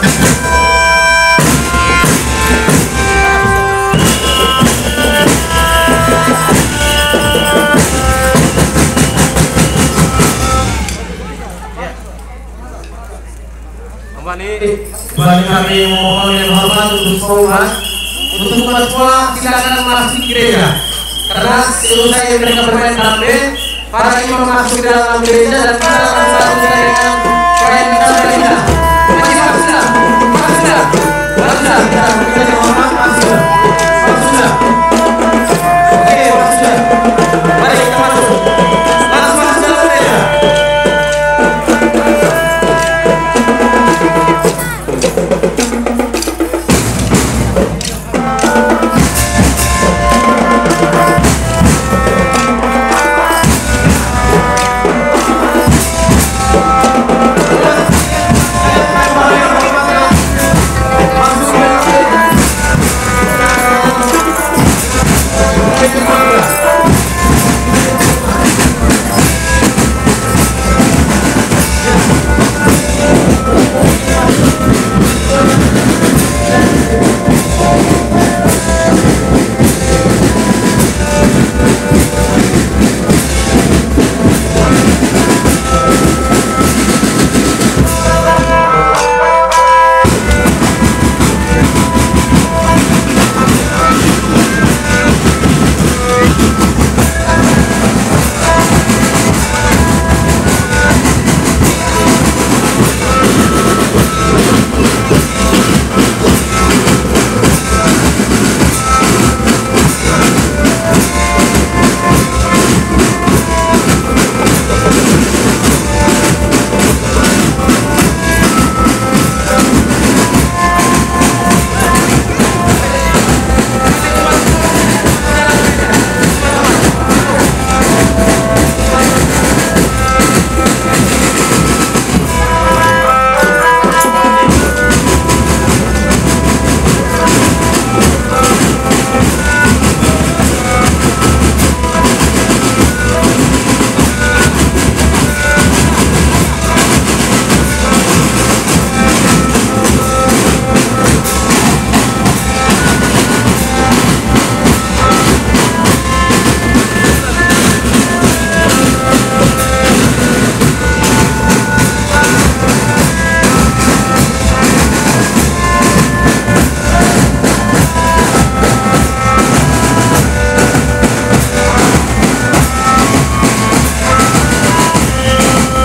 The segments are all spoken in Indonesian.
Kembali kami mohon yang hormat untuk semua, untuk umat semua silakan memasuki gereja. Karena selesai mereka bermain drum, para imam masuk ke dalam gereja dan kita akan sambung dengan proyek kita berbeda. Mari kita masuk. Langsung masuk dalam gereja.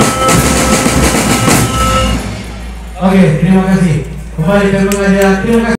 Oke, terima kasih. Kembali ke pengajian. Terima kasih.